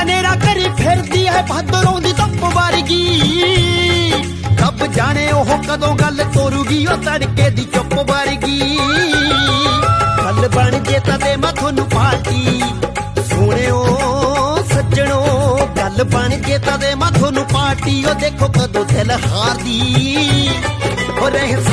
ਹਨੇਰਾ ਕਰੀ ਫਿਰਦੀ ਹੈ ਭਾਦਰੋਂ ਦੀ ਧੁੱਪ ਵਰਗੀ। ਰੱਬ ਜਾਣੇ ਉਹ ਕਦੋਂ ਗੱਲ ਤੋਰੂਗੀ ਉਹ ਤੜਕੇ ਦੀ ਚੁੱਪ ਵਰਗੀ। ਗੱਲ ਬਣ ਜੇ ਤਦੇ ਮੈਂ ਤੁਹਾਨੂੰ ਪਾਰਟੀ ਸੋਹਣਿਓ ਸੱਜਣੋ। ਗੱਲ ਬਣ ਜੇ ਤਦੇ ਮੈਂ ਤੁਹਾਨੂੰ ਪਾਰਟੀ ਉਹ ਦੇਖੋ ਕਦੋਂ ਦਿਲ ਹਾਰਦੀ। ਉਹ ਰਹਿ